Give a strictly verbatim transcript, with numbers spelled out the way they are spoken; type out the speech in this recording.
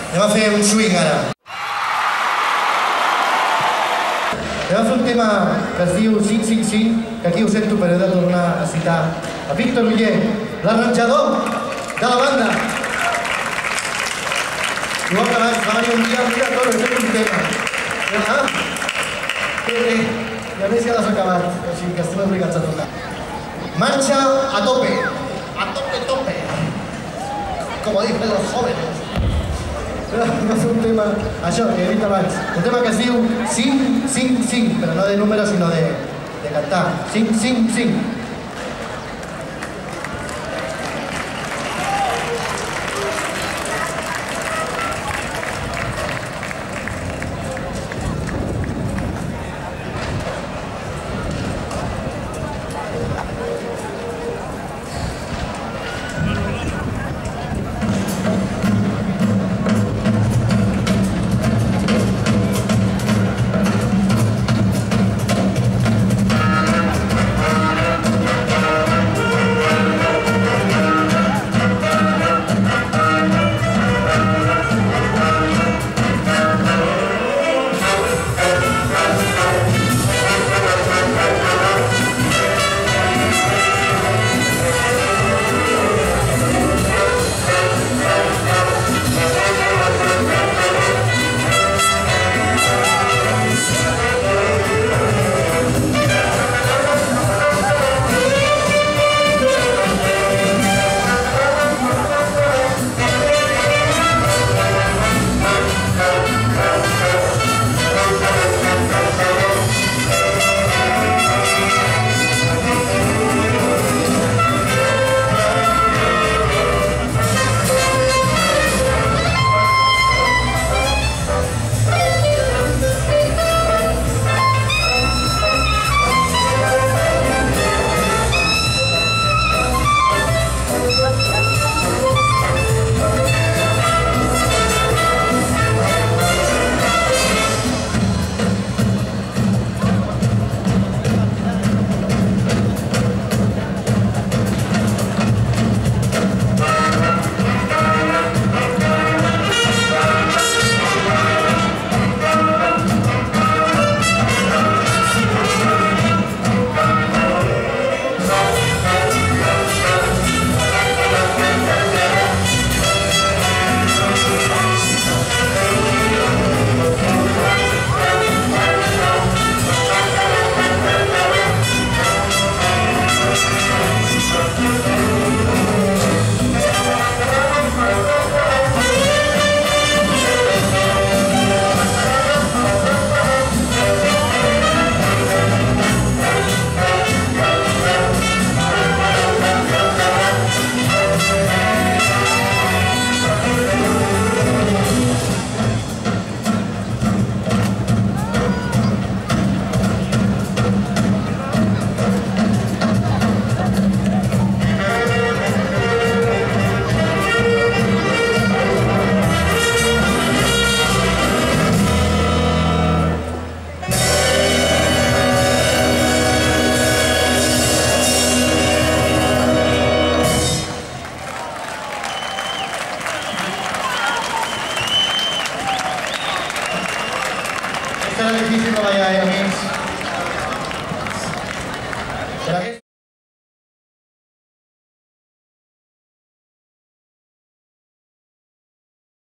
Anem a fer un swing ara. Anem a fer un tema que es diu cinc cinc cinc, que aquí ho sento però he de tornar a citar a Víctor Uller, l'arranjador de la banda. Igual que abans, va venir un dia, mira, Toro, he fet un tema. Ah, bé, bé, i a més ja l'has acabat, així que estem obligats a tocar. Marxa a tope, a tope, tope, como dicen los jóvenes. Va ser un tema, això, que he dit abans, un tema que es diu cinc cinc cinc, però no de número, sinó de, de cantar. cinc cinc cinc. Serà difícil treballar, eh, amics?